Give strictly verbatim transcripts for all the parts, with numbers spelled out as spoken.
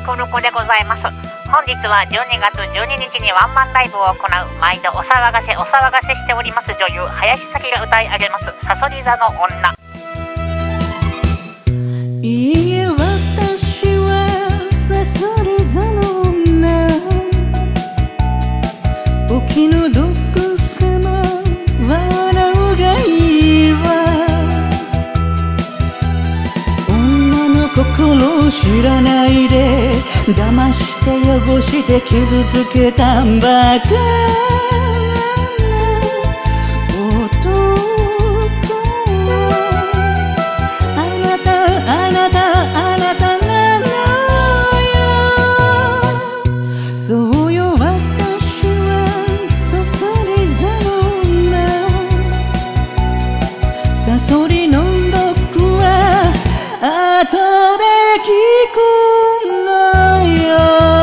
フルコでございます。本日はじゅうにがつじゅうににちにワンマンライブを行う毎度お騒がせお騒がせしております女優林咲が歌い上げますさそり座の女。 いいえ私はさそり座の女、お気の毒様笑うがいいわ。女の心を知らないで騙して汚して傷つけたんばかそりの毒は後で聞くのよ。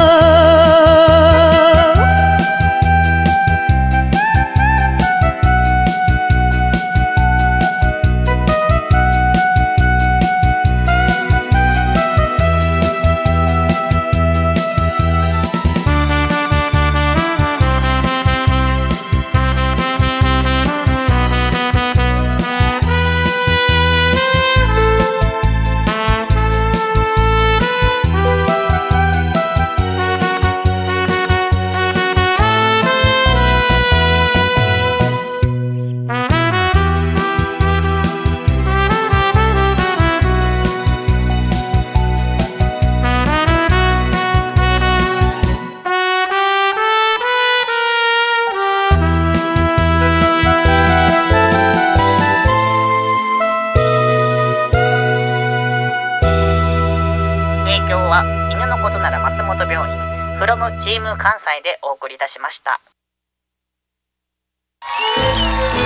犬のことなら松本病院 from チーム関西でお送りいたしました。